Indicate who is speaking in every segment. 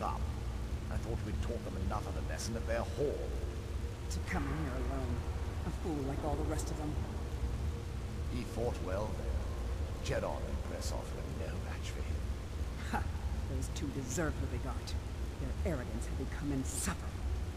Speaker 1: up. I thought we'd taught them enough of a lesson at their hall.
Speaker 2: To come in here alone. A fool like all the rest of them.
Speaker 1: He fought well there. Jedon and Bresoff were no match for him.
Speaker 2: Ha! Those two deserved what they got. Their arrogance had become insufferable.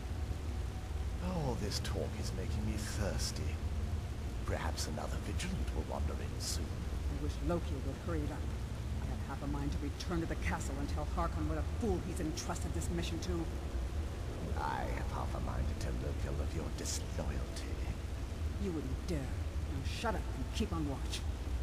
Speaker 1: All this talk is making me thirsty. Perhaps another Vigilant will wander in soon.
Speaker 2: I wish Loki would hurry it up. I have half a mind to return to the castle and tell Harkon what a fool he's entrusted this mission to.
Speaker 1: I have half a mind to tell Loki of your disloyalty.
Speaker 2: You wouldn't dare. Now shut up and keep on watch.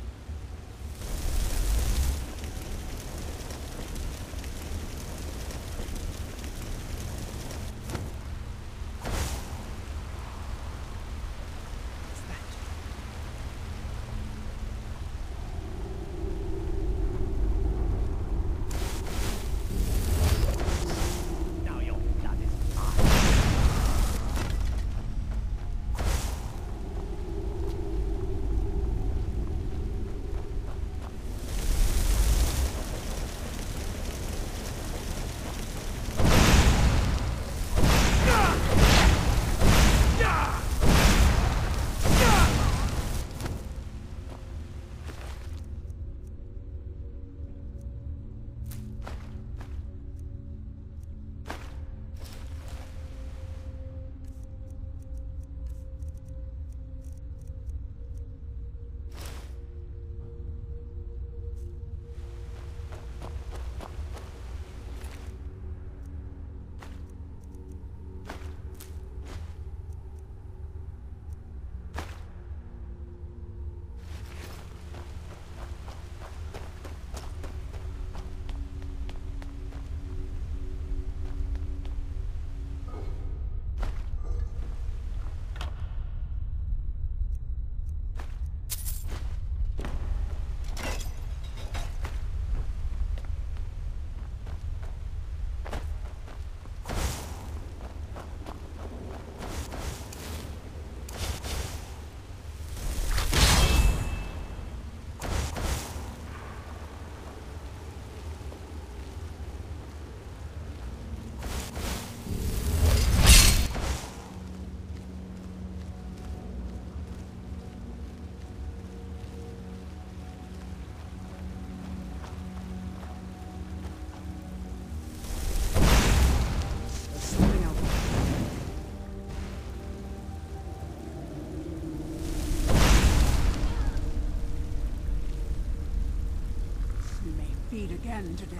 Speaker 2: Feed again today.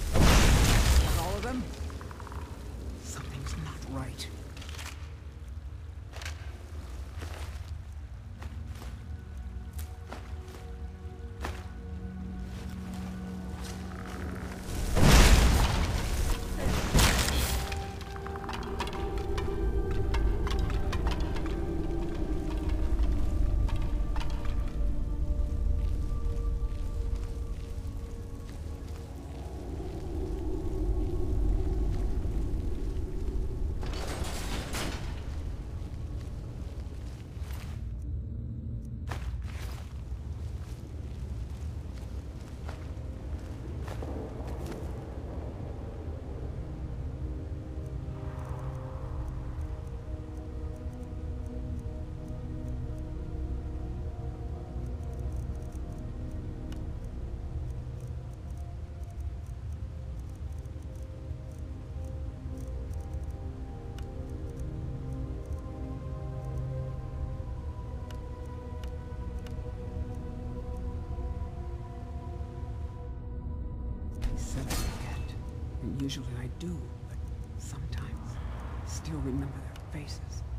Speaker 2: Not all of them? Something's not right. Said I forget. And usually I do, but sometimes I still remember their faces.